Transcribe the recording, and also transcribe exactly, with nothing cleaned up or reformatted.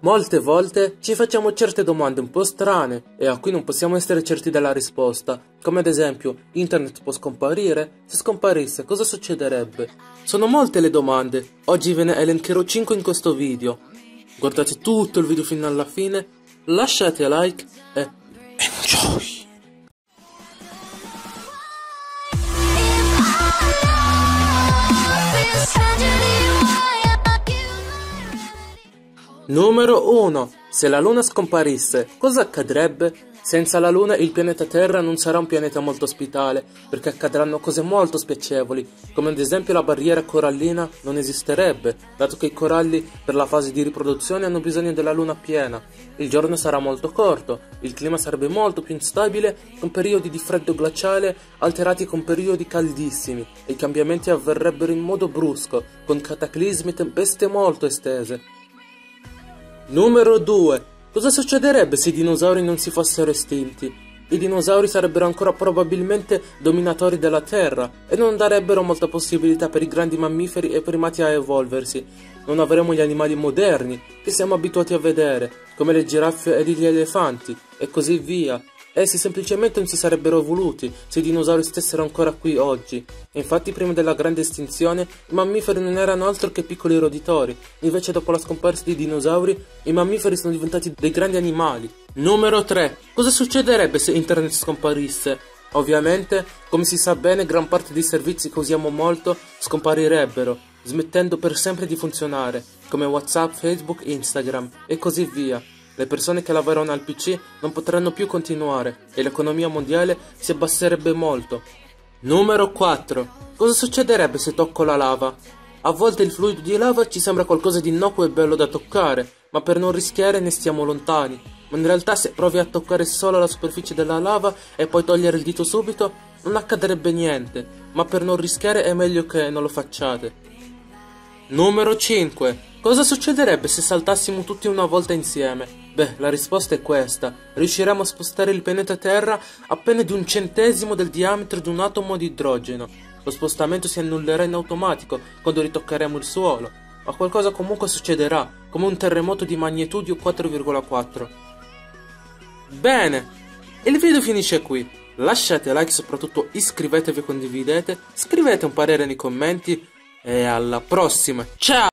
Molte volte ci facciamo certe domande un po' strane e a cui non possiamo essere certi della risposta, come ad esempio, internet può scomparire? Se scomparisse cosa succederebbe? Sono molte le domande, oggi ve ne elencherò cinque in questo video. Guardate tutto il video fino alla fine, lasciate like e enjoy! Numero uno. Se la Luna scomparisse, cosa accadrebbe? Senza la Luna il pianeta Terra non sarà un pianeta molto ospitale, perché accadranno cose molto spiacevoli, come ad esempio la barriera corallina non esisterebbe, dato che i coralli per la fase di riproduzione hanno bisogno della Luna piena. Il giorno sarà molto corto, il clima sarebbe molto più instabile, con periodi di freddo glaciale alterati con periodi caldissimi, e i cambiamenti avverrebbero in modo brusco, con cataclismi e tempeste molto estese. Numero due. Cosa succederebbe se i dinosauri non si fossero estinti? I dinosauri sarebbero ancora probabilmente dominatori della Terra e non darebbero molta possibilità per i grandi mammiferi e primati a evolversi. Non avremo gli animali moderni che siamo abituati a vedere, come le giraffe e gli elefanti, e così via. Essi semplicemente non si sarebbero evoluti se i dinosauri stessero ancora qui oggi. E infatti prima della grande estinzione i mammiferi non erano altro che piccoli roditori, invece dopo la scomparsa dei dinosauri i mammiferi sono diventati dei grandi animali. Numero tre. Cosa succederebbe se internet scomparisse? Ovviamente, come si sa bene, gran parte dei servizi che usiamo molto scomparirebbero, smettendo per sempre di funzionare, come WhatsApp, Facebook, Instagram e così via. Le persone che lavorano al P C non potranno più continuare e l'economia mondiale si abbasserebbe molto. Numero quattro. Cosa succederebbe se tocco la lava? A volte il fluido di lava ci sembra qualcosa di innocuo e bello da toccare, ma per non rischiare ne stiamo lontani. Ma in realtà se provi a toccare solo la superficie della lava e poi togliere il dito subito, non accadrebbe niente, ma per non rischiare è meglio che non lo facciate. Numero cinque. Cosa succederebbe se saltassimo tutti una volta insieme? Beh, la risposta è questa. Riusciremo a spostare il pianeta Terra appena di un centesimo del diametro di un atomo di idrogeno. Lo spostamento si annullerà in automatico quando ritoccheremo il suolo, ma qualcosa comunque succederà, come un terremoto di magnitudo quattro virgola quattro. Bene, il video finisce qui. Lasciate like, soprattutto iscrivetevi e condividete, scrivete un parere nei commenti e alla prossima. Ciao!